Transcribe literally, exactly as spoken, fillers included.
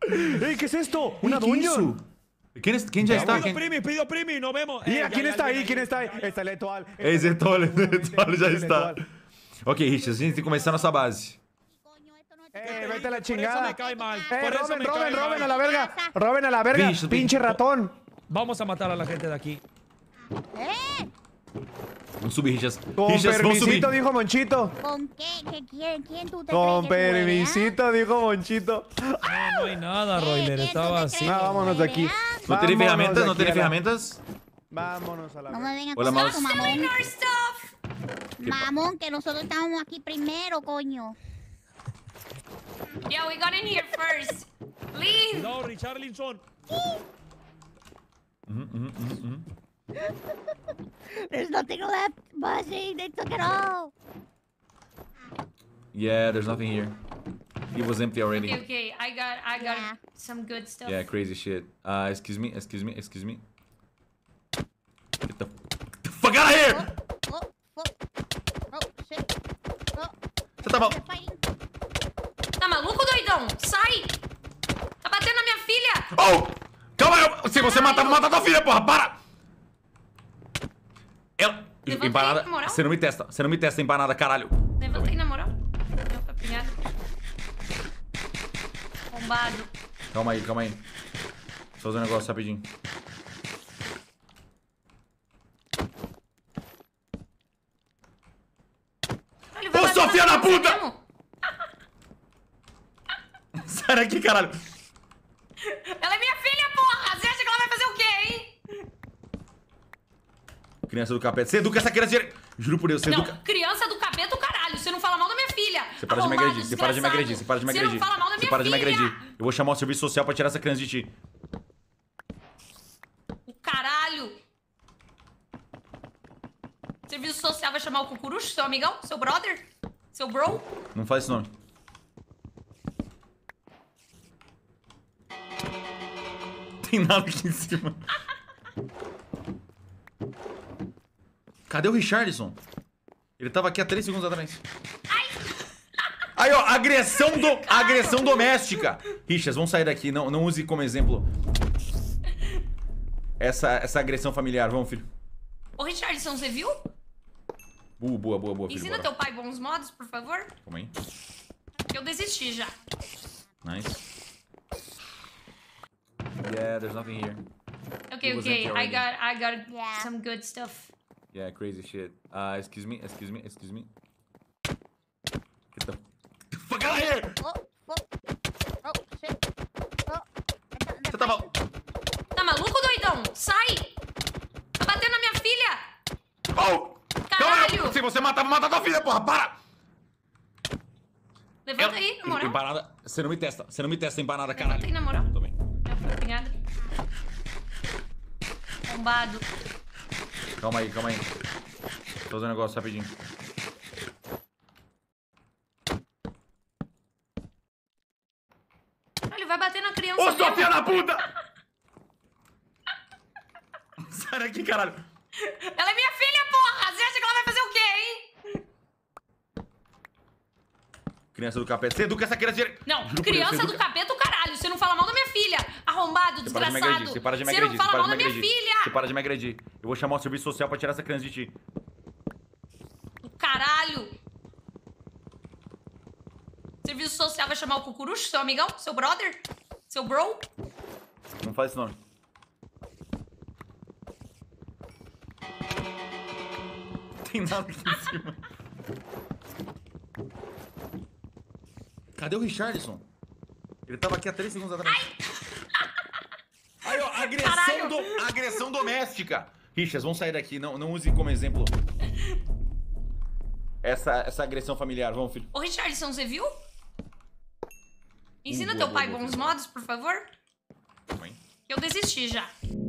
Ey, ¿qué es esto? Uy, ¿Una ¿qué dungeon? hizo? ¿Quién, es, ¿Quién ya está? Pido ¿Quién? primi, pido primi, nos vemos. Mira, Eh, ¿quién ya, está ya, ahí? ya, ¿Quién ya, está ahí? ya, ya. Está el Etoal. Esse Etoal, Etoal já está. Etoal. Ok, Richard, a gente tem que começar a nossa base. Eh, vete a la Por eso chingada. me cae mal. Eh, Por eso Robin, me Robin, cae Robin, a mal. la verga. Robin a la verga. Bicho, Pinche bicho. ratón. Vamos a matar a la gente de aquí. ¿Eh? Vamos subir, Richard. Con Richard, vamos subir. permisito, dijo Monchito. ¿Con qué? ¿Qué quién? ¿Quién tú te Con crees que tú eres, permisito, dijo Monchito. No, no hay nada, ah? Royler. ¿Quién Estaba tú te así. crees Ah, que vámonos tú de eres, aquí. ah? ¿No tiene Vámonos ferramentas? de ¿No aquí tiene a la- ferramentas? Vámonos a la No me verga. vengas Hola, con mouse. eso, mamón. Our stuff. Mamón, que nosotros estábamos aquí primero, coño. Yeah, we got in here first. Leave. Cuidado, Richarlison. There's nothing left, Buzzing. They took it all. Yeah, there's nothing here. It was empty already. Okay, okay. I got, I got Yeah. some good stuff. Yeah, crazy shit. Uh, excuse me, excuse me, excuse me. Get the, the fuck out of here! Oh, oh, oh, oh, shit. Oh, Você tá mal? they're fighting. Tá maluco, doidão? Sai! Tá batendo na minha filha! Oh! Calma aí! Se você matar, vou matar tua filha, porra! Para! Ela... Levanta aí, Empanada. na moral. Você não me testa. Você não me testa, empanada, caralho. Levanta aí, na moral. Meu papinhado. Bombado. Calma aí, calma aí. Deixa eu fazer um negócio rapidinho. Ele vai Ô, bater sua na filha da criança puta! mesmo? Sai daqui, caralho. Ela é minha filha, porra! Você acha que ela vai fazer o quê, hein? Criança do capeta. Você educa essa criança direito. Juro por Deus, você Não, educa... criança do capeta, o caralho. Você não fala mal da minha filha. Você para de me Arrombado, agredir, você para de me desgraçado. agredir, você para de me Você agredir. não fala mal da Você minha para de me filha. agredir. Eu vou chamar o serviço social pra tirar essa criança de ti. O caralho. Serviço social vai chamar o Cucurucho, seu amigão? Seu brother? Seu bro? Não faz esse nome. Tem nada aqui em cima. Cadê o Richarlison? Ele tava aqui há três segundos atrás. Aí, ó, agressão, do, agressão doméstica. Richas, vamos sair daqui. Não, não use como exemplo essa, essa agressão familiar. Vamos, filho. Ô, Richardson, você viu? Boa, boa, boa, boa, filho. Ensina Bora. teu pai bons modos, por favor. Calma aí. Eu desisti já. Nice. Yeah, there's nothing here. Ok, It was ok. empty I already. got, I got Yeah. some good stuff. Yeah, crazy shit. Uh, excuse me, excuse me, excuse me. Get the, the fuck out of here! Oh, oh, oh, shit. Oh, they're Você tá mal? fighting. Tá maluco, doidão? Sai! Tá batendo na minha filha! Oh! Caralho! Calma, se você matar, vou matar tua filha, porra! Para! Levanta aí, na moral. Empanada, você não me testa. Você não me testa, empanada, Levanta caralho. aí, na moral. Tô bem. Meu papinhado. Bombado. Calma aí, calma aí. Vou fazer um negócio rapidinho. Ele vai bater na criança Ô, sua mesmo. filha da puta! Sai daqui, caralho. Ela é minha filha, porra! Você acha que ela vai fazer o quê, hein? Criança do capeta. Você educa essa criança direito. Não, Juro por Deus, criança você do educa- capeta, o caralho. Você não fala mal da minha filha. Arrombado, Você para de me desgraçado. agredir, você para de me Você agredir, não você fala para mal de da me minha agredir. filha. Você para de me agredir. Eu vou chamar o serviço social pra tirar essa criança de ti. O caralho. Serviço social vai chamar o Cucurucho, seu amigão? Seu brother? Seu bro? Não faz esse nome. Tem nada aqui em cima. Cadê o Richarlison? Ele tava aqui há três segundos atrás. Aí, ó, agressão, Caralho. do, agressão doméstica. Richas, vamos sair daqui. Não, não use como exemplo essa, essa agressão familiar. Vamos, filho. Ô, Richardson, você viu? Ensina boa, teu boa, pai boa, bons filho. modos, por favor. Calma aí. Eu desisti já.